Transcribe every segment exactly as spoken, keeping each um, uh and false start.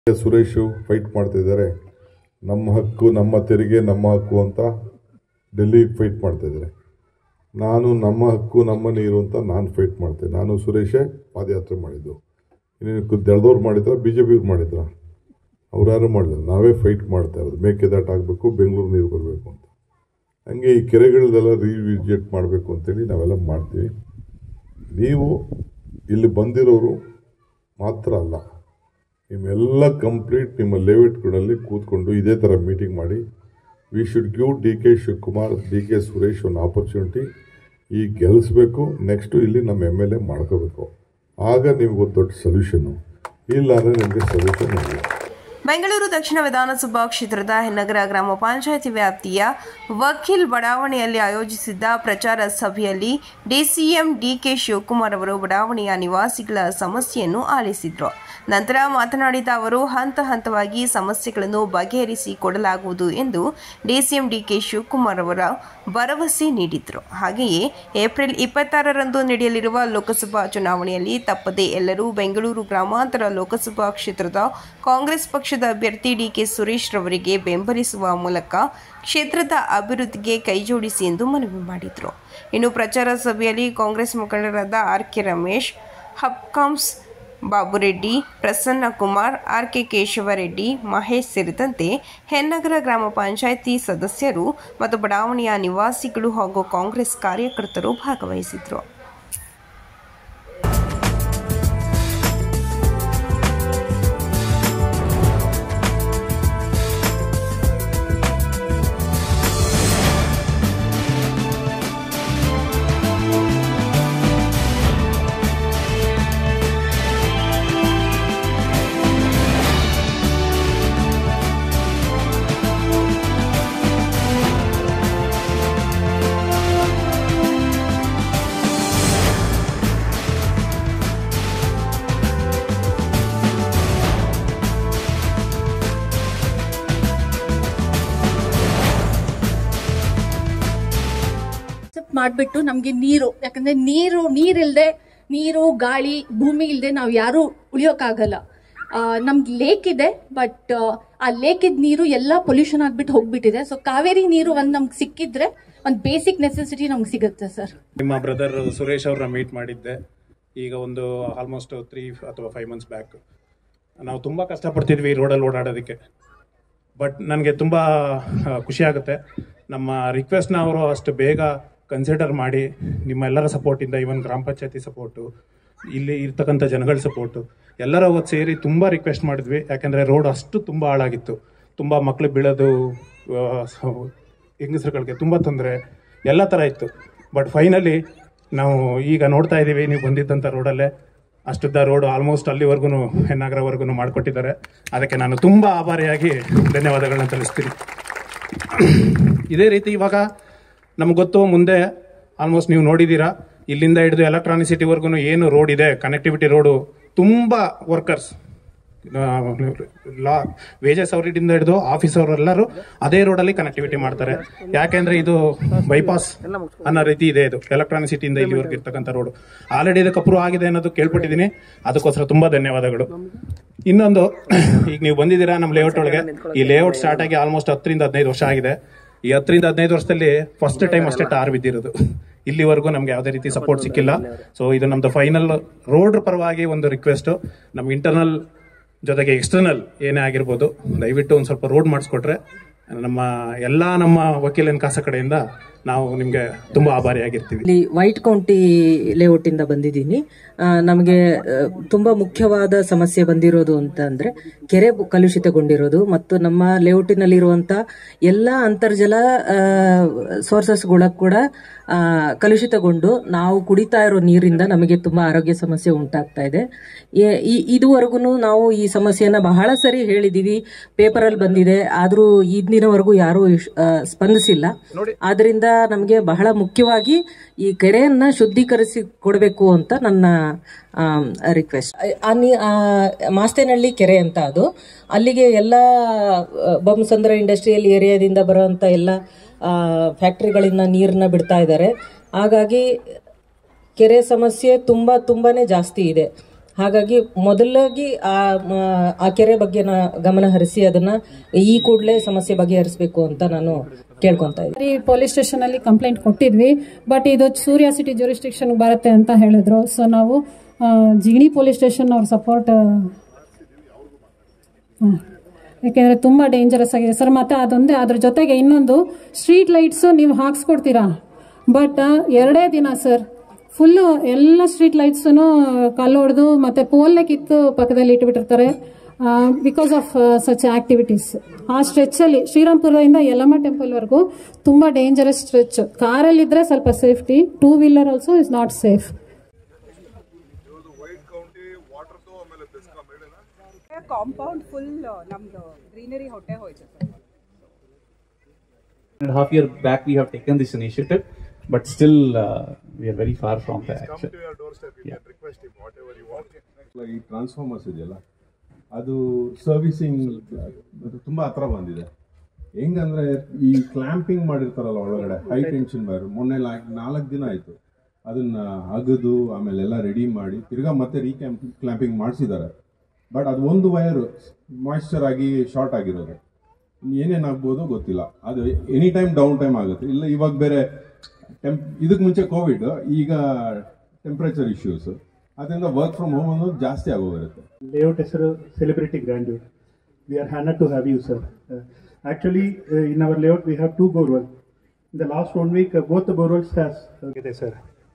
Suresh fight ಮಾಡ್ತಿದ್ದಾರೆ. ನಮ್ಮ ಹಕ್ಕು ನಮ್ಮ ತೆರಿಗೆ ನಮ್ಮ ಹಕ್ಕು ಅಂತ ಡೆಲ್ಲಿಗೆ ಫೈಟ್ ಮಾಡ್ತಿದ್ದಾರೆ. ನಾನು ನಮ್ಮ ಹಕ್ಕು ನಮ್ಮ ನೀರು ಅಂತ ನಾನು ಫೈಟ್ ಮಾಡ್ತೇನೆ. ನಾನು ಸುರೇಶೇ ಪಾದಯಾತ್ರೆ ಮಾಡಿದ್ದು. ಇನ್ನೇನು ದಳದವ್ರು ಮಾಡಿದ್ರ, ಬಿ ಜೆ ಪಿಯವ್ರು ಮಾಡಿದ್ರ, ಅವ್ರು ಯಾರು ಮಾಡಿದ್ರು. ನಾವೇ ಫೈಟ್ ಮಾಡ್ತಾ ಇರೋದು. ಮೇಕೆದಾಟು ಆಗಬೇಕು, ಬೆಂಗಳೂರು ನೀರು ಬರಬೇಕು ಅಂತ. ಹಂಗೆ ಈ ಕೆರೆಗಳದೆಲ್ಲ ರೀವಿಸಿಟ್ ಮಾಡಬೇಕು ಅಂತೇಳಿ ನಾವೆಲ್ಲ ಮಾಡ್ತೀವಿ. ನೀವು ಇಲ್ಲಿ ಬಂದಿರೋರು ಮಾತ್ರ ಅಲ್ಲ, ನಿಮ್ಮೆಲ್ಲ ಕಂಪ್ಲೀಟ್ ನಿಮ್ಮ ಲೇಔಟ್ಗಳಲ್ಲಿ ಕೂತ್ಕೊಂಡು ಇದೇ ಥರ ಮೀಟಿಂಗ್ ಮಾಡಿ we should give D K Shivakumar, D K Suresh ಒಂದು ಆಪರ್ಚುನಿಟಿ. ಈ ಗೆಲ್ಲಿಸ್ಬೇಕು, ನೆಕ್ಸ್ಟು ಇಲ್ಲಿ ನಮ್ಮ ಎಮ್ ಎಲ್ ಎ ಮಾಡ್ಕೋಬೇಕು. ಆಗ ನಿಮ್ಗೊಂದು ದೊಡ್ಡ ಸೊಲ್ಯೂಷನ್ನು. ಇಲ್ಲ ಅಂದರೆ ನಿಮಗೆ ಸೊಲ್ಯೂಷನ್ ಇಲ್ಲ. ಬೆಂಗಳೂರು ದಕ್ಷಿಣ ವಿಧಾನಸಭಾ ಕ್ಷೇತ್ರದ ಹೆನ್ನಗರ ಗ್ರಾಮ ಪಂಚಾಯಿತಿ ವ್ಯಾಪ್ತಿಯ ವಕೀಲ್ ಬಡಾವಣೆಯಲ್ಲಿ ಆಯೋಜಿಸಿದ್ದ ಪ್ರಚಾರ ಸಭೆಯಲ್ಲಿ ಡಿಸಿಎಂ ಡಿಕೆ ಶಿವಕುಮಾರ್ ಅವರು ಬಡಾವಣೆಯ ನಿವಾಸಿಗಳ ಸಮಸ್ಯೆಯನ್ನು ಆಲಿಸಿದರು. ನಂತರ ಮಾತನಾಡಿದ ಅವರು ಹಂತ ಹಂತವಾಗಿ ಸಮಸ್ಯೆಗಳನ್ನು ಬಗೆಹರಿಸಿ ಕೊಡಲಾಗುವುದು ಎಂದು ಡಿಸಿಎಂ ಡಿಕೆ ಶಿವಕುಮಾರ್ ಅವರ ಭರವಸೆ ನೀಡಿದರು. ಹಾಗೆಯೇ ಏಪ್ರಿಲ್ ಇಪ್ಪತ್ತಾರರಂದು ನಡೆಯಲಿರುವ ಲೋಕಸಭಾ ಚುನಾವಣೆಯಲ್ಲಿ ತಪ್ಪದೇ ಎಲ್ಲರೂ ಬೆಂಗಳೂರು ಗ್ರಾಮಾಂತರ ಲೋಕಸಭಾ ಕ್ಷೇತ್ರದ ಕಾಂಗ್ರೆಸ್ ಪಕ್ಷ ಪಕ್ಷದ ಅಭ್ಯರ್ಥಿ ಡಿಕೆ ಸುರೇಶ್ ರವರಿಗೆ ಬೆಂಬಲಿಸುವ ಮೂಲಕ ಕ್ಷೇತ್ರದ ಅಭಿವೃದ್ಧಿಗೆ ಕೈಜೋಡಿಸಿ ಎಂದು ಮನವಿ ಮಾಡಿದರು. ಇನ್ನು ಪ್ರಚಾರ ಸಭೆಯಲ್ಲಿ ಕಾಂಗ್ರೆಸ್ ಮುಖಂಡರಾದ R K Ramesh, Hopcoms Babureddy, Prasanna Kumar, R K Keshavareddy, Mahesh ಸೇರಿದಂತೆ ಹೆನ್ನಗರ ಗ್ರಾಮ ಪಂಚಾಯಿತಿ ಸದಸ್ಯರು ಮತ್ತು ಬಡಾವಣೆಯ ನಿವಾಸಿಗಳು ಹಾಗೂ ಕಾಂಗ್ರೆಸ್ ಕಾರ್ಯಕರ್ತರು ಭಾಗವಹಿಸಿದರು. ಮಾಡ್ಬಿಟ್ಟು ನಮ್ಗೆ ನೀರು, ಯಾಕಂದ್ರೆ ನೀರು ನೀರಿಲ್ದೆ ನೀರು ಗಾಳಿ ಭೂಮಿ ಇಲ್ದೆ ನಾವು ಯಾರು ಉಳಿಯೋಕ್ಕಾಗಲ್ಲ. ನಮ್ಗೆ ಲೇಕ್ ಇದೆ, ಬಟ್ ಆ ಲೇಕಿದ್ ನೀರು ಎಲ್ಲ ಪೊಲ್ಯೂಷನ್ ಆಗ್ಬಿಟ್ಟು ಹೋಗ್ಬಿಟ್ಟಿದೆ. ಸೊ ಕಾವೇರಿ ನೀರು ಒಂದ್ ನಮ್ಗೆ ಸಿಕ್ಕಿದ್ರೆ ಒಂದ್ ಬೇಸಿಕ್ ನೆಸೆಸಿಟಿ ನಮ್ಗೆ ಸಿಗುತ್ತೆ. ಸರ್, ನಿಮ್ಮ ಬ್ರದರ್ ಸುರೇಶ್ ಅವ್ರನ್ನ ಮೀಟ್ ಮಾಡಿದ್ದೆ ಈಗ ಒಂದು ಆಲ್ಮೋಸ್ಟ್ ತ್ರೀ ಅಥವಾ ಫೈವ್ ಮಂತ್ಸ್ ಬ್ಯಾಕ್. ನಾವು ತುಂಬ ಕಷ್ಟಪಡ್ತಿದ್ವಿ ರೋಡಲ್ಲಿ ಓಡಾಡೋದಕ್ಕೆ. ಬಟ್ ನನಗೆ ತುಂಬ ಖುಷಿ ಆಗುತ್ತೆ, ನಮ್ಮ ರಿಕ್ವೆಸ್ಟ್ನ ಅವರು ಅಷ್ಟು ಬೇಗ ಕನ್ಸಿಡರ್ ಮಾಡಿ ನಿಮ್ಮೆಲ್ಲರ ಸಪೋರ್ಟಿಂದ, ಇವನ್ ಗ್ರಾಮ ಪಂಚಾಯತಿ ಸಪೋರ್ಟು, ಇಲ್ಲಿ ಇರ್ತಕ್ಕಂಥ ಜನಗಳ ಸಪೋರ್ಟು ಎಲ್ಲರ ಅವತ್ತು ಸೇರಿ ತುಂಬ ರಿಕ್ವೆಸ್ಟ್ ಮಾಡಿದ್ವಿ. ಯಾಕೆಂದರೆ ರೋಡ್ ಅಷ್ಟು ತುಂಬ ಹಾಳಾಗಿತ್ತು. ತುಂಬ ಮಕ್ಳು ಬೀಳೋದು, ಹೆಂಗಸರುಗಳಿಗೆ ತುಂಬ ತೊಂದರೆ, ಎಲ್ಲ ಥರ ಇತ್ತು. ಬಟ್ ಫೈನಲಿ ನಾವು ಈಗ ನೋಡ್ತಾ ಇದ್ದೀವಿ, ನೀವು ಬಂದಿದ್ದಂಥ ರೋಡಲ್ಲೇ ಅಷ್ಟುದ್ದ ರೋಡು ಆಲ್ಮೋಸ್ಟ್ ಅಲ್ಲಿವರೆಗೂ ಹೆನ್ನಗರವರೆಗೂ ಮಾಡಿಕೊಟ್ಟಿದ್ದಾರೆ. ಅದಕ್ಕೆ ನಾನು ತುಂಬ ಆಭಾರಿಯಾಗಿ ಧನ್ಯವಾದಗಳನ್ನ ತಿಳಿಸ್ತೀನಿ. ಇದೇ ರೀತಿ ಇವಾಗ ನಮ್ಗೆ ಗೊತ್ತು, ಮುಂದೆ ಆಲ್ಮೋಸ್ಟ್ ನೀವು ನೋಡಿದ್ದೀರಾ, ಇಲ್ಲಿಂದ ಹಿಡಿದು ಎಲೆಕ್ಟ್ರಾನಿಸಿಟಿವರೆಗೂ ಏನು ರೋಡ್ ಇದೆ, ಕನೆಕ್ಟಿವಿಟಿ ರೋಡು, ತುಂಬ ವರ್ಕರ್ಸ್, ಲಾ ವೇಜಸ್ ಅವರಿಂದ ಹಿಡಿದು ಆಫೀಸ್ ಅವರೆಲ್ಲರೂ ಅದೇ ರೋಡಲ್ಲಿ ಕನೆಕ್ಟಿವಿಟಿ ಮಾಡ್ತಾರೆ. ಯಾಕೆಂದ್ರೆ ಇದು ಬೈಪಾಸ್ ಅನ್ನೋ ರೀತಿ ಇದೆ. ಇದು ಎಲೆಕ್ಟ್ರಾನಿಸಿಟಿಯಿಂದ ಇಲ್ಲಿವರೆಗೂ ಇರ್ತಕ್ಕಂಥ ರೋಡು ಆಲ್ರೆಡಿ ಇದಕ್ಕೆ ಅಪ್ರೂವ್ ಆಗಿದೆ ಅನ್ನೋದು ಕೇಳ್ಪಟ್ಟಿದ್ದೀನಿ. ಅದಕ್ಕೋಸ್ಕರ ತುಂಬಾ ಧನ್ಯವಾದಗಳು. ಇನ್ನೊಂದು, ಈಗ ನೀವು ಬಂದಿದ್ದೀರಾ ನಮ್ಮ ಲೇಔಟ್ ಒಳಗೆ. ಈ ಲೇಔಟ್ ಸ್ಟಾರ್ಟ್ ಆಗಿ ಆಲ್ಮೋಸ್ಟ್ ಹತ್ತರಿಂದ ಹದಿನೈದು ವರ್ಷ ಆಗಿದೆ. ಈ ಹತ್ತರಿಂದ ಹದಿನೈದು ವರ್ಷದಲ್ಲಿ ಫಸ್ಟ್ ಟೈಮ್ ಅಷ್ಟೇ ಟಾರ್ ಬಿದ್ದಿರೋದು. ಇಲ್ಲಿವರೆಗೂ ನಮ್ಗೆ ಯಾವುದೇ ರೀತಿ ಸಪೋರ್ಟ್ ಸಿಕ್ಕಿಲ್ಲ. ಸೊ ಇದು ನಮ್ದು ಫೈನಲ್ ರೋಡ್ ಪರವಾಗಿ ಒಂದು ರಿಕ್ವೆಸ್ಟ್, ನಮ್ ಇಂಟರ್ನಲ್ ಜೊತೆಗೆ ಎಕ್ಸ್ಟರ್ನಲ್ ಏನೇ ಆಗಿರ್ಬೋದು, ದಯವಿಟ್ಟು ಒಂದು ಸ್ವಲ್ಪ ರೋಡ್ ಮಾಡಿಸ್ಕೊಟ್ರೆ ನಮ್ಮ ಎಲ್ಲ ನಮ್ಮ ವಕೀಲನ ಕಾಸ ಕಡೆಯಿಂದ ನಾವು ನಿಮ್ಗೆ ತುಂಬಾ ಆಭಾರಿಯಾಗಿರ್ತೀವಿ. ಇಲ್ಲಿ ವೈಟ್ ಕೌಂಟಿ ಲೇಔಟ್ ಇಂದ ಬಂದಿದ್ದೀನಿ. ನಮಗೆ ತುಂಬಾ ಮುಖ್ಯವಾದ ಸಮಸ್ಯೆ ಬಂದಿರೋದು ಅಂತ ಅಂದ್ರೆ ಕೆರೆ ಕಲುಷಿತಗೊಂಡಿರೋದು ಮತ್ತು ನಮ್ಮ ಲೇಔಟಿನಲ್ಲಿರುವಂತ ಎಲ್ಲಾ ಅಂತರ್ಜಲ ಸೋರ್ಸಸ್ಗಳ ಕೂಡ ಕಲುಷಿತಗೊಂಡು ನಾವು ಕುಡಿತಾ ಇರೋ ನೀರಿಂದ ನಮಗೆ ತುಂಬಾ ಆರೋಗ್ಯ ಸಮಸ್ಯೆ ಉಂಟಾಗ್ತಾ ಇದೆ. ಇದುವರೆಗೂ ನಾವು ಈ ಸಮಸ್ಯೆಯನ್ನ ಬಹಳ ಸರಿ ಹೇಳಿದೀವಿ, ಪೇಪರ್ ಅಲ್ಲಿ ಬಂದಿದೆ, ಆದ್ರೂ ಇಂದಿನವರೆಗೂ ಯಾರು ಸ್ಪಂದಿಸಿಲ್ಲ. ಆದ್ರಿಂದ ನಮಗೆ ಬಹಳ ಮುಖ್ಯವಾಗಿ ಈ ಕೆರೆಯನ್ನ ಶುದ್ಧೀಕರಿಸಿ ಕೊಡಬೇಕು ಅಂತ ನನ್ನ ರಿಕ್ವೆಸ್ಟ್. ಮಾಸ್ತೇನಹಳ್ಳಿ ಕೆರೆ ಅಂತ ಅದು, ಅಲ್ಲಿಗೆ ಎಲ್ಲ ಬೊಮ್ಮಸಂದ್ರ ಇಂಡಸ್ಟ್ರಿಯಲ್ ಏರಿಯಾದಿಂದ ಬರುವಂತ ಎಲ್ಲ ಫ್ಯಾಕ್ಟರಿಗಳಿಂದ ನೀರನ್ನ ಬಿಡ್ತಾ ಇದ್ದಾರೆ. ಹಾಗಾಗಿ ಕೆರೆ ಸಮಸ್ಯೆ ತುಂಬಾ ತುಂಬಾನೇ ಜಾಸ್ತಿ ಇದೆ. ಹಾಗಾಗಿ ಮೊದಲಾಗಿ ಆ ಆ ಕೆರೆ ಬಗ್ಗೆ ಗಮನ ಹರಿಸಿ ಅದನ್ನ ಈ ಕೂಡಲೇ ಸಮಸ್ಯೆ ಬಗೆಹರಿಸಬೇಕು ಅಂತ ನಾನು ಕೇಳ್ಕೊಂತಾ ಇದ್ದೀನಿ. ಪೊಲೀಸ್ ಸ್ಟೇಷನ್ ಅಲ್ಲಿ ಕಂಪ್ಲೇಂಟ್ ಕೊಟ್ಟಿದ್ವಿ, ಬಟ್ ಇದು ಸೂರ್ಯ ಸಿಟಿ ಜ್ಯೂರಿಸ್ಡಿಕ್ಷನ್ ಬರುತ್ತೆ ಅಂತ ಹೇಳಿದ್ರು. ಸೊ ನಾವು ಜಿಗಣಿ ಪೊಲೀಸ್ ಸ್ಟೇಷನ್ ಅವ್ರ ಸಪೋರ್ಟ್, ಯಾಕೆಂದ್ರೆ ತುಂಬಾ ಡೇಂಜರಸ್ ಆಗಿದೆ ಸರ್. ಮತ್ತೆ ಅದೊಂದೇ, ಅದ್ರ ಜೊತೆಗೆ ಇನ್ನೊಂದು ಸ್ಟ್ರೀಟ್ ಲೈಟ್ಸ್ ನೀವು ಹಾಕ್ಸ್ಕೊಡ್ತೀರಾ, ಬಟ್ ಎರಡೇ ದಿನ ಸರ್ ಫುಲ್ಲು ಎಲ್ಲ ಸ್ಟ್ರೀಟ್ ಲೈಟ್ಸನ್ನು ಕಲ್ಲು ಹೊಡೆದು ಮತ್ತೆ ಪೋಲ್ನೆ ಕಿತ್ತು ಪಕ್ಕದಲ್ಲಿ ಇಟ್ಬಿಟ್ಟಿರ್ತಾರೆ ಬಿಕಾಸ್ ಆಫ್ ಸಚ್ ಆಕ್ಟಿವಿಟೀಸ್. ಆ ಸ್ಟ್ರೆಚಲ್ಲಿ ಶ್ರೀರಾಮ್ಪುರದಿಂದ ಯಲ್ಲಮ್ಮ ಟೆಂಪಲ್ವರೆಗೂ ತುಂಬ ಡೇಂಜರಸ್ ಸ್ಟ್ರೆಚ್. ಕಾರಲ್ಲಿದ್ದರೆ ಸ್ವಲ್ಪ safety, two wheeler also is not safe. Compound full ನಮ್ದು ಗ್ರೀನರಿ ಹೊಟ್ಟೆ ಹೋಯ್ತು sir. And half year back we have taken this initiative, but still uh, we are very far from the action. Come to your doorstep, you can request him whatever you want. Like transformers ಇದೆಯಲ್ಲ, ಅದು servicing ತುಂಬ ಹತ್ರ ಬಂದಿದೆ. ಹೆಂಗಂದ್ರೆ ಈ clamping ಮಾಡಿರ್ತಾರಲ್ಲ ಒಳಗಡೆ high tension wire, ಮೊನ್ನೆ ನಾಲ್ಕು ದಿನ ಆಯಿತು ಅದನ್ನ ಅಗದು ಆಮೇಲೆ ಎಲ್ಲ ರೆಡಿ ಮಾಡಿ ತಿರ್ಗಾ ಮತ್ತೆ ರೀಕ್ಯಾಂಪ್ ಕ್ಲಾಂಪಿಂಗ್ ಮಾಡಿಸಿದ್ದಾರೆ. ಬಟ್ ಅದು ಒಂದು ವೈರ್ ಮಾಯ್ಶ್ಚರ್ ಆಗಿ ಶಾರ್ಟ್ ಆಗಿರೋದು, ಏನೇನಾಗ್ಬೋದು ಗೊತ್ತಿಲ್ಲ. ಅದು ಎನಿ ಟೈಮ್ ಡೌನ್ ಟೈಮ್ ಆಗುತ್ತೆ. ಇಲ್ಲ ಇವಾಗ ಬೇರೆ ಟೆಂಪ್, ಇದಕ್ಕೆ ಮುಂಚೆ ಕೋವಿಡ್, ಈಗ ಟೆಂಪ್ರೇಚರ್ ಇಶ್ಯೂಸ್, ಅದರಿಂದ ವರ್ಕ್ ಫ್ರಮ್ ಹೋಮ್ ಅನ್ನೋದು ಜಾಸ್ತಿ ಆಗೋಗಿರುತ್ತೆ. ಲೇಔಟ್ ಹೆಸರು celebrity grandeur. We are honoured to have you sir. Actually in our layout we have two borewell. In the last one week both the borewells has ಇದೆ sir.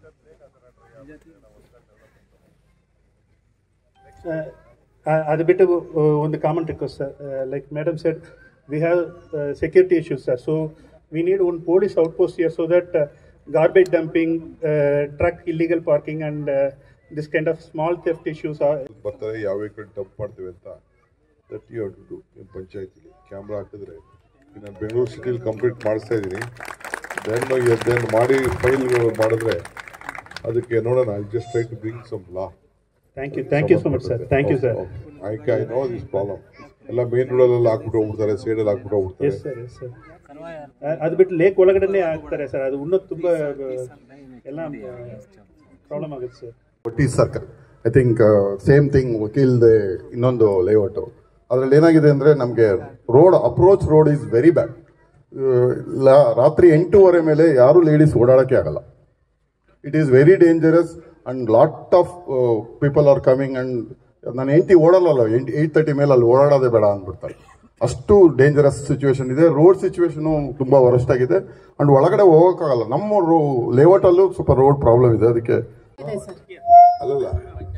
ಅದು ಬಿಟ್ಟು ಒಂದು common request sir, like madam said, we have uh, security issues sir, so we need one police outpost here so that uh, garbage dumping, uh, truck illegal parking and uh, this kind of small theft issues are ಬರ್ತಾರೆ. ಯಾವ vehicle dump ಮಾಡ್ತೀವಿ ಅಂತ that you have to do. ನಿಮ್ಮ ಪಂಚಾಯತಿಲಿ camera ಹಾಕಿದ್ರೆ, ನಾನು ಬೆಂಗಳೂರು ಸಿಟಿಲಿ complete ಮಾಡಿಸ್ತಾ ಇದ್ದೀನಿ. ದೆನ್ ದೆನ್ ಮಾಡಿ ಫೈಲ್ಗಳು ಮಾಡಿದ್ರೆ ಅದಕ್ಕೆ ನೋಡೋಣ. I just try to bring some law. Thank you, thank you so much sir. Thank you sir. I I know this problem. ಎಲ್ಲ ಮೇನ್ ರೋಡಲ್ಲೆಲ್ಲ ಹಾಕ್ಬಿಟ್ಟು ಹೋಗ್ಬಿಡ್ತಾರೆ, ಸೈಡಲ್ಲಿ ಹಾಕ್ಬಿಟ್ಟು ಹೋಗ್ಬಿಡ್ತಾರೆ. Yes sir, yes sir. ಅದು ಬಿಟ್ಟು ಲೇಕ್ ಒಳಗಡೆನೆ ಹಾಕ್ತಾರೆ ಸರ್. ಅದು ಇನ್ನೂ ತುಂಬ ಎಲ್ಲ ಪ್ರಾಬ್ಲಮ್ ಆಗುತ್ತೆ ಸರ್. ಒಟ್ಟಿ circle I think same thing ವಕೀಲ್ದೆ ಇನ್ನೊಂದು ಲೇಔಟು. ಅದರಲ್ಲಿ ಏನಾಗಿದೆ ಅಂದರೆ ನಮಗೆ road approach road is very bad. ರಾತ್ರಿ ಎಂಟೂವರೆ ಮೇಲೆ ಯಾರೂ ಲೇಡೀಸ್ ಓಡಾಡೋಕ್ಕೆ ಆಗಲ್ಲ. It is very dangerous and lot of people are coming and ನಾನು ಎಂಟಿ ಓಡಲ್ಲ, ಎಂಟು ಏಯ್ಟ್ ತರ್ಟಿ ಮೇಲೆ ಅಲ್ಲಿ ಓಡಾಡೋದೇ ಬೇಡ ಅಂದ್ಬಿಡ್ತಾರೆ. ಅಷ್ಟು ಡೇಂಜರಸ್ ಸಿಚುವೇಶನ್ ಇದೆ. ರೋಡ್ ಸಿಚುವೇಶನು ತುಂಬ ವರಸ್ಟ್ ಆಗಿದೆ ಅಂಡ್ ಒಳಗಡೆ ಹೋಗೋಕ್ಕಾಗಲ್ಲ. ನಮ್ಮ ರೋ ಲೇಔಟಲ್ಲೂ ಸ್ವಲ್ಪ ರೋಡ್ ಪ್ರಾಬ್ಲಮ್ ಇದೆ. ಅದಕ್ಕೆ ಅಲ್ಲಲ್ಲ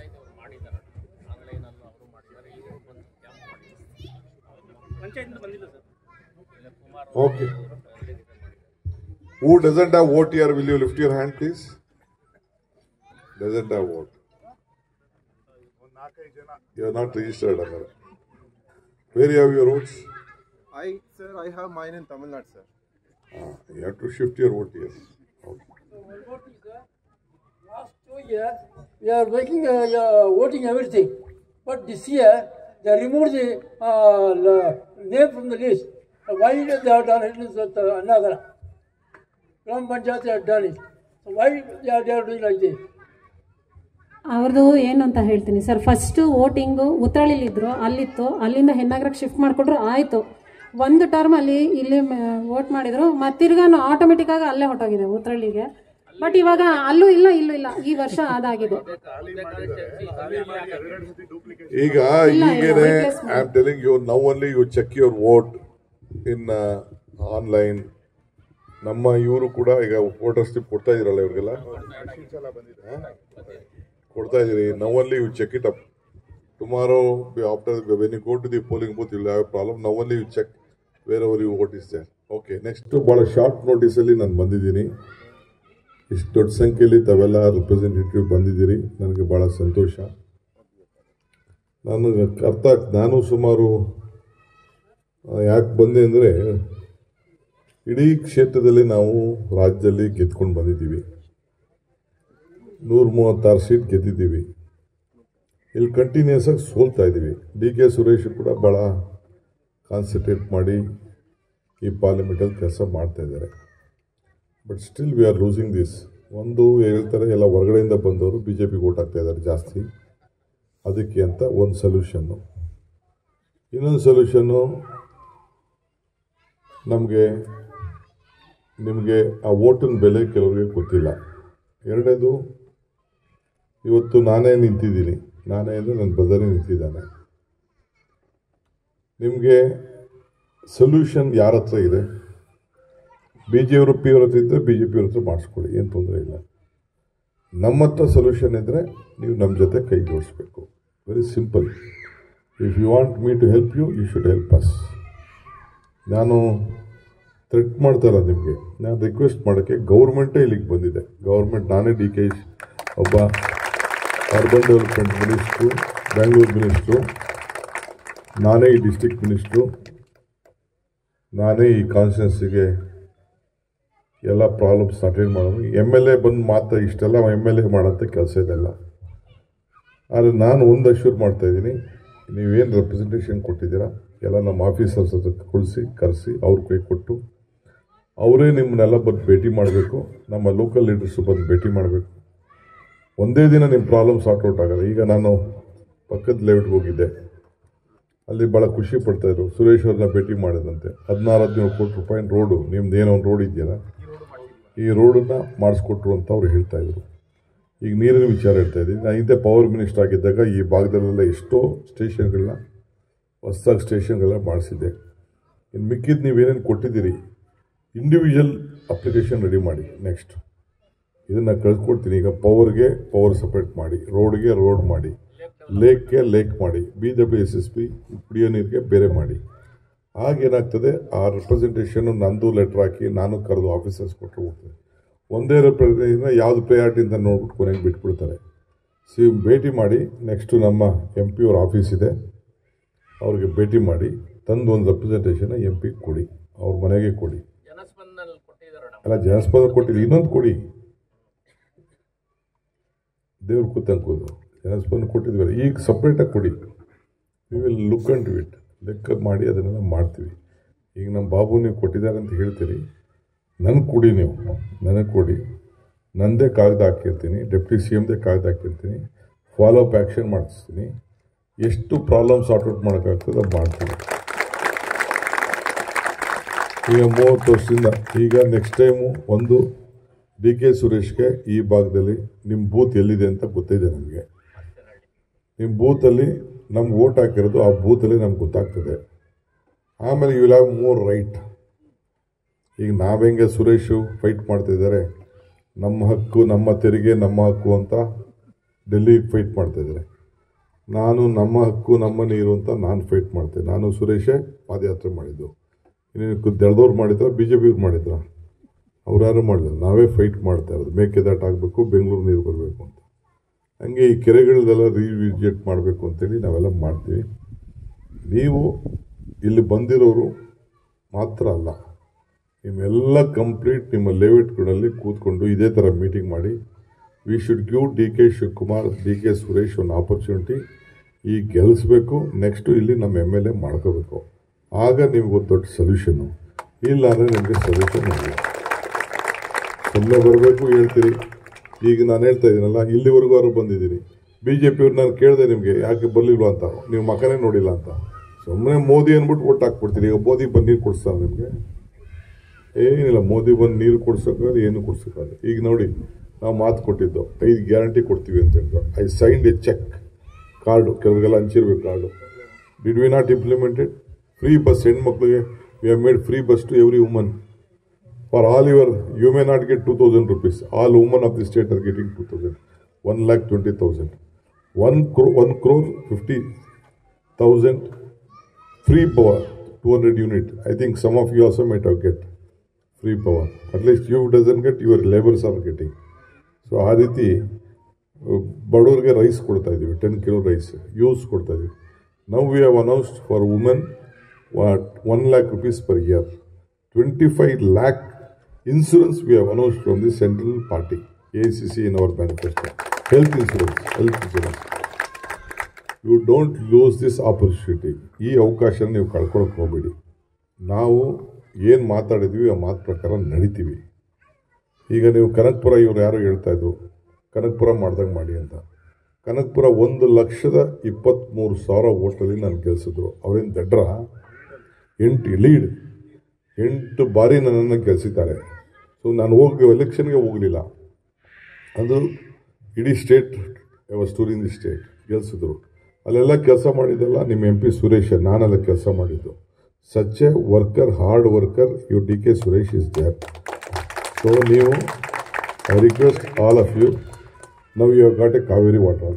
okay. Who doesn't have vote here? Will you lift your hand, please? Doesn't have vote. You are not registered. Where you have your votes? I, sir, I have mine in Tamil Nadu, sir. Ah, you have to shift your vote here. Okay. Last two years, we are making uh, uh, voting everything, but this year they removed the, uh, the name from the list. Uh, why did they have done it with uh, another? Gram Panchayat they have done it. So why they are, they are doing like this? ಅವ್ರದ್ದು ಏನು ಅಂತ ಹೇಳ್ತೀನಿ sir. First voting ಉತ್ತರಳ್ಳಿಲಿದ್ರು, ಅಲ್ಲಿತ್ತು, ಅಲ್ಲಿಂದ ಹೆನ್ನಾಗ್ರಕ್ಕೆ shift ಮಾಡಿಕೊಂಡ್ರು, ಆಯಿತು. ಒಂದು ಟರ್ಮ್ ಅಲ್ಲಿ ಇಲ್ಲಿ ವೋಟ್ ಮಾಡಿದ್ರು, ಮತ್ತಿರ್ಗಾನು ಆಟೋಮೆಟಿಕ್ಕಾಗಿ ಅಲ್ಲೇ ಹೊಟ್ಟೋಗಿದೆ ಉತ್ತರಳ್ಳಿಗೆ. ಬಟ್ ಇವಾಗ ಅಲ್ಲೂ ಇಲ್ಲ, ಇಲ್ಲೂ ಇಲ್ಲ. ಈ ವರ್ಷ ಅದಾಗಿದೆ. ಈಗ ಈಗೇನೆ I am telling you, now only you check your vote in online. ನಮ್ಮ ಇವರು ಕೂಡ ಈಗ ವೋಟರ್ ಸ್ಲಿಪ್ ಕೊಡ್ತಾ ಇದ್ರಲ್ಲ ಇವ್ರಿಗೆಲ್ಲ ಕೊಡ್ತಾ ಇದೀರಿ. Now only you check it up. Tomorrow after when you go to the polling booth you have problem. Now only you check wherever you vote is there. Okay, next ಭಾಳ short ನೋಟಿಸಲ್ಲಿ ನಾನು ಬಂದಿದ್ದೀನಿ. ಇಷ್ಟು ದೊಡ್ಡ ಸಂಖ್ಯೆಯಲ್ಲಿ ತಾವೆಲ್ಲ representative ಬಂದಿದ್ದೀರಿ, ನನಗೆ ಭಾಳ ಸಂತೋಷ. ನಾನು ಅರ್ಥ ನಾನು ಸುಮಾರು ಯಾಕೆ ಬಂದೆ ಅಂದರೆ, ಇಡೀ ಕ್ಷೇತ್ರದಲ್ಲಿ ನಾವು ರಾಜ್ಯದಲ್ಲಿ ಗೆದ್ಕೊಂಡು ಬಂದಿದ್ದೀವಿ. ನೂರ ಮೂವತ್ತಾರು ಸೀಟ್ ಗೆದ್ದಿದ್ದೀವಿ. ಇಲ್ಲಿ ಕಂಟಿನ್ಯೂಸ್ ಆಗಿ ಸೋಲ್ತಾ ಇದ್ದೀವಿ. ಡಿ ಕೆ ಸುರೇಶ್ ಕೂಡ ಭಾಳ ಕಾನ್ಸಂಟ್ರೇಟ್ ಮಾಡಿ ಈ ಪಾರ್ಲಿಮೆಂಟಲ್ಲಿ ಕೆಲಸ ಮಾಡ್ತಾ ಇದ್ದಾರೆ. But still we are losing this. ಒಂದು ಹೇಳ್ತಾರೆ ಎಲ್ಲ ಹೊರಗಡೆಯಿಂದ ಬಂದವರು ಬಿ ಜೆ ಪಿಗೆ ಓಟ್ ಹಾಕ್ತಾ ಇದ್ದಾರೆ ಜಾಸ್ತಿ. ಅದಕ್ಕೆ ಅಂತ ಒಂದು ಸೊಲ್ಯೂಷನ್ನು. ಇನ್ನೊಂದು ಸೊಲ್ಯೂಷನ್ನು ನಮಗೆ ನಿಮಗೆ ಆ ಓಟಿನ ಬೆಲೆ ಕೆಲವರಿಗೆ ಗೊತ್ತಿಲ್ಲ. ಎರಡನೇದು, ಇವತ್ತು ನಾನೇ ನಿಂತಿದ್ದೀನಿ, ನಾನೇ ಅಂದರೆ ನನ್ನ ಬ್ರದರೇ ನಿಂತಿದ್ದಾನೆ. ನಿಮಗೆ ಸೊಲ್ಯೂಷನ್ ಯಾರ ಹತ್ರ ಇದೆ? ಬಿ ಜೆ ಅವ್ರ ಪಿ ಅವ್ರ ಹತ್ರ ಇದ್ದರೆ ಬಿ ಜೆ ಪಿ ಅವ್ರ ಹತ್ರ ಮಾಡಿಸ್ಕೊಳ್ಳಿ, ಏನು ತೊಂದರೆ ಇಲ್ಲ. ನಮ್ಮ ಹತ್ರ ಸೊಲ್ಯೂಷನ್ ಇದ್ದರೆ ನೀವು ನಮ್ಮ ಜೊತೆ ಕೈ ಜೋಡಿಸ್ಬೇಕು. Very simple. If you want me to help you, you should help us. ನಾನು ಥ್ರೆಟ್ ಮಾಡ್ತಾರ ನಿಮಗೆ, ನಾನು ರಿಕ್ವೆಸ್ಟ್ ಮಾಡೋಕ್ಕೆ ಗೌರ್ಮೆಂಟೇ ಇಲ್ಲಿಗೆ ಬಂದಿದೆ. ಗೌರ್ಮೆಂಟ್, ನಾನೇ ಡಿ ಕೆ ಒಬ್ಬ urban development minister, Bangalore minister, ನಾನೇ ಈ ಡಿಸ್ಟ್ರಿಕ್ಟ್ ಮಿನಿಸ್ಟ್ರು, ನಾನೇ ಈ ಕಾನ್ಸ್ಟಿಟ್ಯೂನ್ಸಿಗೆ ಎಲ್ಲ ಪ್ರಾಬ್ಲಮ್ಸ್ ಅಟೆಂಡ್ ಮಾಡೋದು. ಎಮ್ ಎಲ್ ಎ ಬಂದು ಮಾತ್ರ ಇಷ್ಟೆಲ್ಲ ಎಮ್ ಎಲ್ ಎ ಮಾಡೋಂಥ ಕೆಲಸ ಇದೆಲ್ಲ. ಆದರೆ ನಾನು ಒಂದು ಅಶ್ಯೂರ್ ಮಾಡ್ತಾಯಿದ್ದೀನಿ, ನೀವೇನು ರೆಪ್ರೆಸೆಂಟೇಷನ್ ಕೊಟ್ಟಿದ್ದೀರಾ ಎಲ್ಲ ನಮ್ಮ ಆಫೀಸರ್ಸ್ ಹತ್ರ ಕೊಡಿಸಿ ಕರೆಸಿ ಅವ್ರ ಕೈ ಕೊಟ್ಟು ಅವರೇ ನಿಮ್ಮನ್ನೆಲ್ಲ ಬಂದು ಭೇಟಿ ಮಾಡಬೇಕು. ನಮ್ಮ ಲೋಕಲ್ ಲೀಡರ್ಸು ಬಂದು ಭೇಟಿ ಮಾಡಬೇಕು. ಒಂದೇ ದಿನ ನಿಮ್ಮ ಪ್ರಾಬ್ಲಮ್ ಸಾರ್ಟ್ ಔಟ್ ಆಗೋದು. ಈಗ ನಾನು ಪಕ್ಕದ ಲೇಔಟ್ಗೆ ಹೋಗಿದ್ದೆ, ಅಲ್ಲಿ ಭಾಳ ಖುಷಿ ಪಡ್ತಾಯಿದ್ರು. ಸುರೇಶ್ ಅವ್ರನ್ನ ಭೇಟಿ ಮಾಡಿದಂತೆ ಹದಿನಾರು ಹದಿನೇಳು ಕೋಟಿ ರೂಪಾಯಿ ರೋಡು, ನಿಮ್ದು ಏನೋ ಒಂದು ರೋಡ್ ಇದೆಯಲ್ಲ, ಈ ರೋಡನ್ನು ಮಾಡಿಸ್ಕೊಟ್ರು ಅಂತ ಅವ್ರು ಹೇಳ್ತಾಯಿದ್ರು. ಈಗ ನೀರಿನ ವಿಚಾರ ಹೇಳ್ತಾ ಇದ್ದೀನಿ. ನಾನು ಹಿಂದೆ ಪವರ್ ಮಿನಿಸ್ಟರ್ ಆಗಿದ್ದಾಗ ಈ ಭಾಗದಲ್ಲೆಲ್ಲ ಎಷ್ಟೋ ಸ್ಟೇಷನ್ಗಳನ್ನ ಹೊಸದಾಗಿ ಸ್ಟೇಷನ್ಗಳನ್ನ ಮಾಡಿಸಿದ್ದೆ. ಇನ್ನು ಮಿಕ್ಕಿದ್ದು ನೀವೇನೇನು ಕೊಟ್ಟಿದ್ದೀರಿ, ಇಂಡಿವಿಜುವಲ್ ಅಪ್ಲಿಕೇಶನ್ ರೆಡಿ ಮಾಡಿ. ನೆಕ್ಸ್ಟ್ ಇದನ್ನು ಕಳ್ಸ್ಕೊಡ್ತೀನಿ. ಈಗ ಪವರ್ಗೆ ಪವರ್ ಸಪ್ರೇಟ್ ಮಾಡಿ, ರೋಡ್ಗೆ ರೋಡ್ ಮಾಡಿ, ಲೇಕ್ಗೆ ಲೇಕ್ ಮಾಡಿ, B W S S P ಕುಡಿಯೋ ನೀರಿಗೆ ಬೇರೆ ಮಾಡಿ. ಆಗೇನಾಗ್ತದೆ, ಆ ರೆಪ್ರೆಸೆಂಟೇಷನ್ನು ನಂದು ಲೆಟ್ರ್ ಹಾಕಿ ನಾನು ಕರೆದು ಆಫೀಸರ್ಸ್ ಕೊಟ್ಟರು ಹೋಗ್ತದೆ. ಒಂದೇ ರೆಪ್ರೆಸೆಂಟೇಷನ್ನ ಯಾವುದು ಪ್ರಯಾರಿಟಿ ಅಂತ ನೋಡ್ಬಿಟ್ಟು ಕೊನೆಗೆ ಬಿಟ್ಬಿಡ್ತಾರೆ. ಸಿ ಭೇಟಿ ಮಾಡಿ. ನೆಕ್ಸ್ಟು ನಮ್ಮ ಎಂ ಪಿ ಅವ್ರ ಆಫೀಸ್ ಇದೆ, ಅವ್ರಿಗೆ ಭೇಟಿ ಮಾಡಿ ತಂದು ಒಂದು ರೆಪ್ರೆಸೆಂಟೇಷನ್ ಎಂ ಪಿ ಕೊಡಿ, ಅವ್ರ ಮನೆಗೆ ಕೊಡಿ. ಅಲ್ಲ, ಜನಸ್ಪಂದನ ಕೊಟ್ಟಿಲ್ಲ, ಇನ್ನೊಂದು ಕೊಡಿ. ದೇವ್ರ ಕೂತಂಕೋದು ಜನಸ್ಪಂದನ ಕೊಟ್ಟಿದ್ವಲ್ಲ, ಈಗ ಸಪ್ರೇಟಾಗಿ ಕೊಡಿ. We will look and it, ಲೆಕ್ಕ ಮಾಡಿ ಅದನ್ನೆಲ್ಲ ಮಾಡ್ತೀವಿ. ಈಗ ನಮ್ಮ ಬಾಬು ನೀವು ಕೊಟ್ಟಿದ್ದಾರೆ ಅಂತ ಹೇಳ್ತೀರಿ, ನನಗೆ ಕೊಡಿ, ನೀವು ನನಗೆ ಕೊಡಿ. ನನ್ನದೇ ಕಾಗದ ಹಾಕಿರ್ತೀನಿ, ಡೆಪ್ಟಿ ಸಿ ಎಮ್ದೇ ಕಾಗದ ಹಾಕಿರ್ತೀನಿ, ಫಾಲೋ ಅಪ್ ಆ್ಯಕ್ಷನ್ ಮಾಡಿಸ್ತೀನಿ. ಎಷ್ಟು ಪ್ರಾಬ್ಲಮ್ ಸಾರ್ಟ್ ಔಟ್ ಮಾಡೋಕ್ಕಾಗ್ತದೆ ಅದು ಮಾಡ್ತೀನಿ. ಈಗ ಮೂವತ್ತು ವರ್ಷದಿಂದ ಈಗ ನೆಕ್ಸ್ಟ್ ಟೈಮು ಒಂದು ಡಿ ಕೆ ಸುರೇಶ್ಗೆ ಈ ಭಾಗದಲ್ಲಿ ನಿಮ್ಮ ಬೂತ್ ಎಲ್ಲಿದೆ ಅಂತ ಗೊತ್ತಿದೆ ನಮಗೆ. ನಿಮ್ಮ ಬೂತಲ್ಲಿ ನಮ್ಗೆ ಓಟ್ ಹಾಕಿರೋದು ಆ ಬೂತಲ್ಲಿ ನಮ್ಗೆ ಗೊತ್ತಾಗ್ತದೆ. ಆಮೇಲೆ you will have more right. ಈಗ ನಾವೆಂಗೆ ಸುರೇಶು ಫೈಟ್ ಮಾಡ್ತಿದ್ದಾರೆ, ನಮ್ಮ ಹಕ್ಕು ನಮ್ಮ ತೆರಿಗೆ ನಮ್ಮ ಹಕ್ಕು ಅಂತ ಡೆಲ್ಲಿಗೆ ಫೈಟ್ ಮಾಡ್ತಾಯಿದ್ದಾರೆ. ನಾನು ನಮ್ಮ ಹಕ್ಕು ನಮ್ಮ ನೀರು ಅಂತ ನಾನು ಫೈಟ್ ಮಾಡ್ತೇನೆ. ನಾನು ಸುರೇಶೇ ಪಾದಯಾತ್ರೆ ಮಾಡಿದ್ದು. ಇನ್ನೇನು ದೆಳೆದವ್ರು ಮಾಡಿದ್ರ, ಬಿ ಜೆ ಪಿಯವ್ರು ಮಾಡಿದ್ರ, ಅವ್ರು ಯಾರು ಮಾಡಿದ್ರು, ನಾವೇ ಫೈಟ್ ಮಾಡ್ತಾ ಇರೋದು. ಮೇಕೆದಾಟು ಆಗಬೇಕು, ಬೆಂಗಳೂರು ನೀರು ಬರಬೇಕು ಅಂತ. ಹಂಗೆ ಈ ಕೆರೆಗಳದೆಲ್ಲ ರೀವಿಸಿಟ್ ಮಾಡಬೇಕು ಅಂತೇಳಿ ನಾವೆಲ್ಲ ಮಾಡ್ತೀವಿ. ನೀವು ಇಲ್ಲಿ ಬಂದಿರೋರು ಮಾತ್ರ ಅಲ್ಲ, ನಿಮ್ಮೆಲ್ಲ ಕಂಪ್ಲೀಟ್ ನಿಮ್ಮ ಲೇಔಟ್ಗಳಲ್ಲಿ ಕೂತ್ಕೊಂಡು ಇದೇ ಥರ ಮೀಟಿಂಗ್ ಮಾಡಿ we should give D K Shivakumar, D K Suresh ಒಂದು ಆಪರ್ಚುನಿಟಿ. ಈಗ ಗೆಲ್ಲಿಸ್ಬೇಕು, ನೆಕ್ಸ್ಟು ಇಲ್ಲಿ ನಮ್ಮ ಎಮ್ ಎಲ್ ಎ ಮಾಡ್ಕೋಬೇಕು. ಆಗ ನಿಮ್ಗೊಂದು ದೊಡ್ಡ ಸೊಲ್ಯೂಷನ್ನು. ಇಲ್ಲ ಅಂದರೆ ನಿಮಗೆ ಸೊಲ್ಯೂಷನ್ ಇಲ್ಲ. ಸುಮ್ಮನೆ ಬರಬೇಕು ಹೇಳ್ತೀರಿ. ಈಗ ನಾನು ಹೇಳ್ತಾ ಇದ್ದೀನಲ್ಲ, ಇಲ್ಲಿವರೆಗೂ ಅವರು ಬಂದಿದ್ದೀರಿ. ಬಿ ಜೆ ಪಿಯವ್ರು ನಾನು ಕೇಳಿದೆ ನಿಮಗೆ ಯಾಕೆ ಬರಲಿಲ್ವ ಅಂತ, ನೀವು ಮಕನೇ ನೋಡಿಲ್ಲ ಅಂತ. ಸುಮ್ಮನೆ ಮೋದಿ ಅಂದ್ಬಿಟ್ಟು ಒಟ್ಟು ಹಾಕ್ಬಿಡ್ತೀರಿ. ಈಗ ಮೋದಿ ಬಂದು ನೀರು ಕೊಡಿಸ್ತಾರೆ ನಿಮಗೆ? ಏನಿಲ್ಲ, ಮೋದಿ ಬಂದು ನೀರು ಕೊಡ್ಸೋಕ್ಕಾದ್ರೆ ಏನು ಕೊಡ್ಸೋಕ್ಕಾಗಲ್ಲ. ಈಗ ನೋಡಿ, ನಾವು ಮಾತು ಕೊಟ್ಟಿದ್ದು ಐದು ಗ್ಯಾರಂಟಿ ಕೊಡ್ತೀವಿ ಅಂತ ಹೇಳಿದ್ರು. I signed a cheque, card ಕೆಲವರಿಗೆಲ್ಲ ಹಂಚಿರ್ಬೇಕು card. Did we not implemented? Free bus ಹೆಣ್ಮಕ್ಳಿಗೆ we have made free bus to every woman. For all your you may not get two thousand rupees. All woman of the state are getting two thousand. One lakh twenty thousand. One crore one crore fifty thousand free power, two hundred unit. I think some of you also might have get free power. At least you doesn't get, your labours are getting. So ಆ ರೀತಿ ಬಡವರಿಗೆ rice ಕೊಡ್ತಾ ಇದ್ದೀವಿ, ten kilo rice use ಕೊಡ್ತಾ ಇದ್ದೀವಿ. Now we have announced for women one lakh rupees per year. Twenty five lakh insurance we have announced from the central party, A C C in our manifesto. Health insurance, health insurance. You don't lose this opportunity. ಈ ಅವಕಾಶ ನೀವು ಕಳ್ಕೊಳಕ್ಕೆ ಹೋಗಬೇಡಿ. ನಾವು ಏನು ಮಾತಾಡಿದ್ವಿ ಆ ಮಾತು ಪ್ರಕಾರ ನಡಿತೀವಿ. ಈಗ ನೀವು ಕನಕಪುರ, ಇವ್ರು ಯಾರು ಹೇಳ್ತಾ ಇದ್ರು ಕನಕಪುರ ಮಾಡ್ದಂಗೆ ಮಾಡಿ ಅಂತ. ಕನಕಪುರ ಒಂದು ಲಕ್ಷದ ಇಪ್ಪತ್ತ್ಮೂರು ಸಾವಿರ ಓಟಲ್ಲಿ ನಾನು ಗೆಲ್ಲಿಸಿದ್ರು. ಅವರಿಂದ ದಡ್ರ ಎಂಟು ಲೀಡ್ ಎಂಟು ಬಾರಿ ನನ್ನನ್ನು ಗೆಲ್ಲಿಸಿದ್ದಾರೆ. ಸೊ ನಾನು ಹೋಗಿ ಎಲೆಕ್ಷನ್ಗೆ ಹೋಗಲಿಲ್ಲ, ಅದು ಇಡೀ state was touring the state ಗೆಲ್ಲಿಸಿದ್ರು. ಅಲ್ಲೆಲ್ಲ ಕೆಲಸ ಮಾಡಿದ್ದೆಲ್ಲ ನಿಮ್ಮ ಎಂ ಪಿ ಸುರೇಶ್, ನಾನೆಲ್ಲ ಕೆಲಸ ಮಾಡಿದ್ದು. Such a worker, hard worker, you D K Suresh is there. So ನೀವು I request all of you, now you have got a Kaveri water.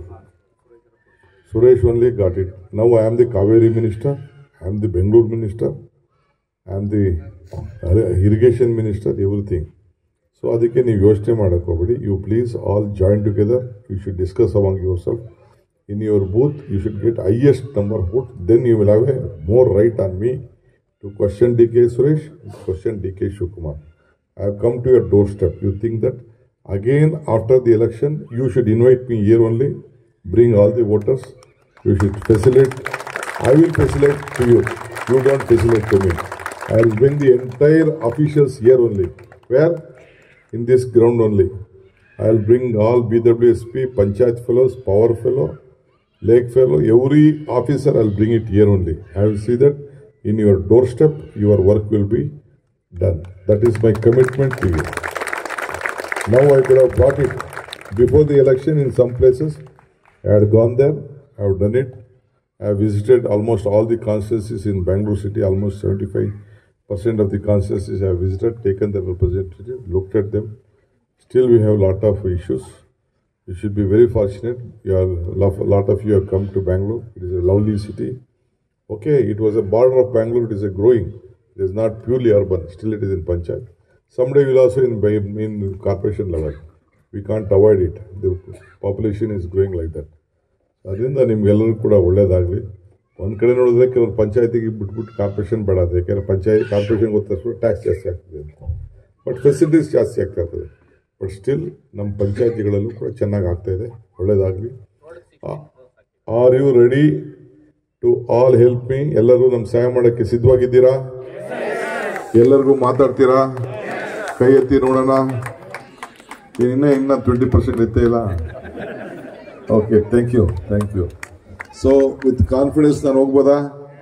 Suresh only got it. Now I am the Kaveri minister, I am the Bengaluru minister, I am the irrigation minister, everything. So adike ನೀವು ಯೋಚನೆ ಮಾಡಕ್ಕೆ ಹೋಗಬೇಡಿ. You please all join together. You should discuss among yourself. In your booth, you should get highest number of votes. Then you will have a more right on me to question D K Suresh, question D K Shivakumar. I have come to your doorstep. You think that again after the election you should invite me here only, bring all the voters, you should facilitate. I will facilitate to you, you don't facilitate to me. I will bring the entire officials here only. Where? In this ground only. I will bring all B W S P, Panchayat fellows, Power fellow, Lake fellow, every officer I will bring it here only. I will see that in your doorstep your work will be done. That is my commitment to you. Now I could have brought it before the election in some places. I had gone there, I have done it. I have visited almost all the constituencies in Bangalore city, almost seventy-five percent of the constituencies I have visited, taken the representative, looked at them. Still we have a lot of issues. You should be very fortunate. You are, a lot of you have come to Bangalore. It is a lovely city. Okay, it was a border of Bangalore, it is a growing. It is not purely urban, still it is in Panchayat. Someday we will also in, in corporation level. We can't avoid it. The population is growing like that. ಅದರಿಂದ ನಿಮ್ಗೆಲ್ಲರೂ ಕೂಡ ಒಳ್ಳೇದಾಗಲಿ. ಒಂದು ಕಡೆ ನೋಡಿದ್ರೆ ಕೆಲವರು ಪಂಚಾಯತಿಗೆ ಬಿಟ್ಬಿಟ್ಟು corporation ಬೇಡ ಅಂತ, ಯಾಕೆಂದರೆ ಪಂಚಾಯತ್ ಕಾರ್ಪೊರೇಷನ್ ಗೊತ್ತಿದ್ರು ಟ್ಯಾಕ್ಸ್ ಜಾಸ್ತಿ ಆಗ್ತದೆ ಅಂತ, ಬಟ್ ಫೆಸಿಲಿಟೀಸ್ ಜಾಸ್ತಿ ಆಗ್ತಾ ಇರ್ತದೆ. ಬಟ್ ಸ್ಟಿಲ್ ನಮ್ಮ ಪಂಚಾಯತಿಗಳಲ್ಲೂ ಕೂಡ ಚೆನ್ನಾಗಿ ಆಗ್ತಾಯಿದೆ, ಒಳ್ಳೇದಾಗಲಿ. Are you ready to all help me? ಎಲ್ಲರೂ ನಮ್ಮ ಸಹಾಯ ಮಾಡೋಕ್ಕೆ ಸಿದ್ಧವಾಗಿದ್ದೀರಾ? ಎಲ್ಲರಿಗೂ ಮಾತಾಡ್ತೀರಾ? ಕೈ ಎತ್ತಿ ನೋಡೋಣ. ಇನ್ನೂ ಇನ್ನೂ ಟ್ವೆಂಟಿ ಪರ್ಸೆಂಟ್ ಇತ್ತೇ ಇಲ್ಲ. Okay, thank you thank you. So with confidence ನಾನು ಹೋಗ್ಬೋದಾ?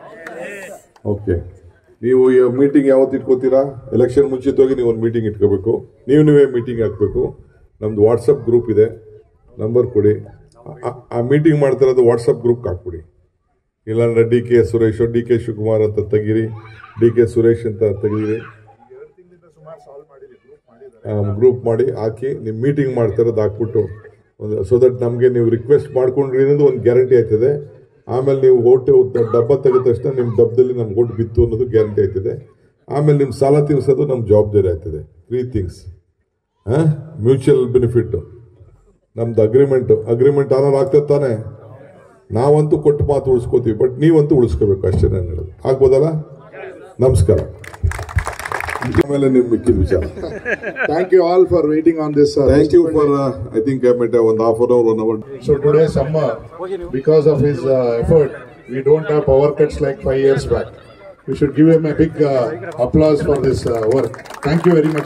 ಓಕೆ, ನೀವು ಈ ಮೀಟಿಂಗ್ ಯಾವತ್ತು ಇಟ್ಕೋತೀರಾ? ಎಲೆಕ್ಷನ್ ಮುಂಚಿತವಾಗಿ ನೀವು ಒಂದು ಮೀಟಿಂಗ್ ಇಟ್ಕೋಬೇಕು, ನೀವು ನೀವೇ ಮೀಟಿಂಗ್ ಹಾಕಬೇಕು. ನಮ್ದು ವಾಟ್ಸಪ್ ಗ್ರೂಪ್ ಇದೆ, ನಂಬರ್ ಕೊಡಿ. ಆ ಮೀಟಿಂಗ್ ಮಾಡ್ತಿರೋದು ವಾಟ್ಸಪ್ ಗ್ರೂಪ್ಗೆ ಹಾಕ್ಬಿಡಿ. ಇಲ್ಲಾಂದ್ರೆ D K Suresh, D K Shivakumar ಅಂತ ತೆಗೀರಿ, ಡಿ ಕೆ ಸುರೇಶ್ ಅಂತ ತೆಗೀರಿ, ಗ್ರೂಪ್ ಮಾಡಿ ಹಾಕಿ ನಿಮ್ಮ ಮೀಟಿಂಗ್ ಮಾಡ್ತಿರೋದು ಹಾಕ್ಬಿಟ್ಟು ಒಂದು, ಸೊ ದಟ್ ನಮಗೆ ನೀವು ರಿಕ್ವೆಸ್ಟ್ ಮಾಡ್ಕೊಂಡ್ರಿ ಅನ್ನೋದು ಒಂದು ಗ್ಯಾರಂಟಿ ಆಯ್ತದೆ. ಆಮೇಲೆ ನೀವು ಓಟು ಡಬ್ಬ ತೆಗೆದ ತಕ್ಷಣ ನಿಮ್ಮ ಡಬ್ಬದಲ್ಲಿ ನಮ್ಗೆ ಓಟ್ ಬಿತ್ತು ಅನ್ನೋದು ಗ್ಯಾರಂಟಿ ಆಯ್ತದೆ. ಆಮೇಲೆ ನಿಮ್ಮ ಸಾಲ ತೀರಿಸೋದು ನಮ್ಮ ಜವಾಬ್ದಾರಿ ಆಯ್ತದೆ. ತ್ರೀ ಥಿಂಗ್ಸ್, ಹಾಂ, ಮ್ಯೂಚುವಲ್ ಬೆನಿಫಿಟ್ಟು, ನಮ್ದು ಅಗ್ರಿಮೆಂಟು ಅಗ್ರಿಮೆಂಟ್ ಆನರ್ ಆಗ್ತದೆ ತಾನೆ. ನಾವಂತೂ ಕೊಟ್ಟು ಮಾತು ಉಳಿಸ್ಕೋತೀವಿ, ಬಟ್ ನೀವಂತೂ ಉಳಿಸ್ಕೋಬೇಕು, ಅಷ್ಟೇ ನಾನು ಹೇಳೋದು. ಆಗ್ಬೋದಲ್ಲ? ನಮಸ್ಕಾರ. ಆಮೇಲೆ ನಿಮ್ಮ ಮಿಕ್ಕಿದ ವಿಚಾರ. Thank you all for waiting on this. Uh, Thank you for, uh, I think I met one half an hour, one hour. So today summer, because of his uh, effort, we don't have power cuts like five years back. We should give him a big uh, applause for this uh, work. Thank you very much.